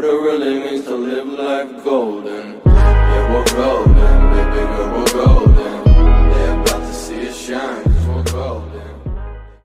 what it really means to live life golden. Yeah, we're golden.